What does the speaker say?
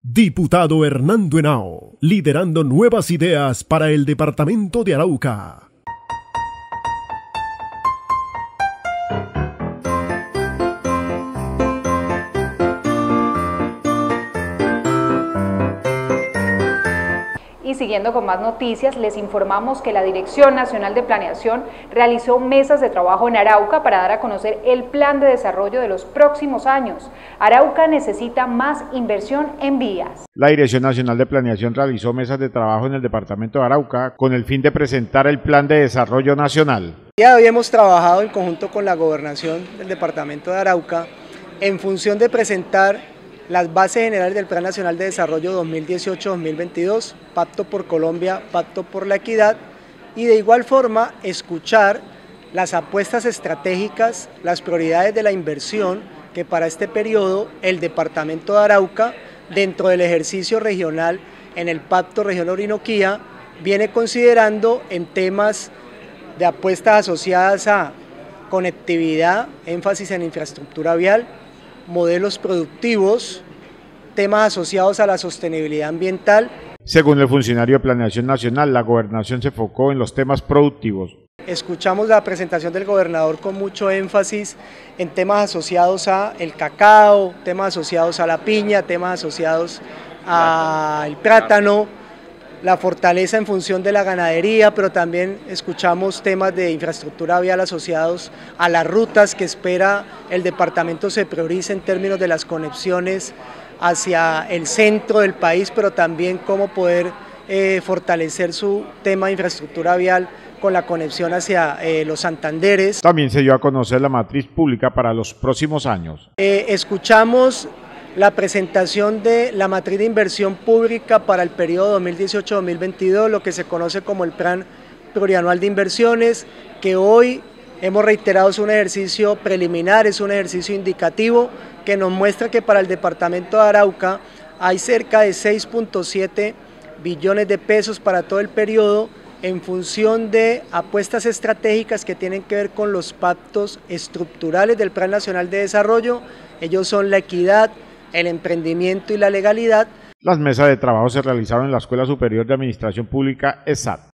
Diputado Hernando Henao, liderando nuevas ideas para el departamento de Arauca. Y siguiendo con más noticias, les informamos que la Dirección Nacional de Planeación realizó mesas de trabajo en Arauca para dar a conocer el plan de desarrollo de los próximos años. Arauca necesita más inversión en vías. La Dirección Nacional de Planeación realizó mesas de trabajo en el departamento de Arauca con el fin de presentar el plan de desarrollo nacional. Ya habíamos trabajado en conjunto con la gobernación del departamento de Arauca en función de presentar las bases generales del Plan Nacional de Desarrollo 2018-2022, Pacto por Colombia, Pacto por la Equidad, y de igual forma escuchar las apuestas estratégicas, las prioridades de la inversión que para este periodo el departamento de Arauca, dentro del ejercicio regional en el Pacto Región Orinoquía, viene considerando en temas de apuestas asociadas a conectividad, énfasis en infraestructura vial, modelos productivos, temas asociados a la sostenibilidad ambiental. Según el funcionario de Planeación Nacional, la gobernación se enfocó en los temas productivos. Escuchamos la presentación del gobernador con mucho énfasis en temas asociados al cacao, temas asociados a la piña, temas asociados al plátano, la fortaleza en función de la ganadería, pero también escuchamos temas de infraestructura vial asociados a las rutas que espera el departamento se priorice en términos de las conexiones hacia el centro del país, pero también cómo poder fortalecer su tema de infraestructura vial con la conexión hacia los Santanderes. También se dio a conocer la matriz pública para los próximos años. Escuchamos la presentación de la matriz de inversión pública para el periodo 2018-2022, lo que se conoce como el Plan Plurianual de Inversiones, que hoy hemos reiterado es un ejercicio preliminar, es un ejercicio indicativo que nos muestra que para el departamento de Arauca hay cerca de 6.7 billones de pesos para todo el periodo en función de apuestas estratégicas que tienen que ver con los pactos estructurales del Plan Nacional de Desarrollo. Ellos son la equidad, el emprendimiento y la legalidad. Las mesas de trabajo se realizaron en la Escuela Superior de Administración Pública, ESAT.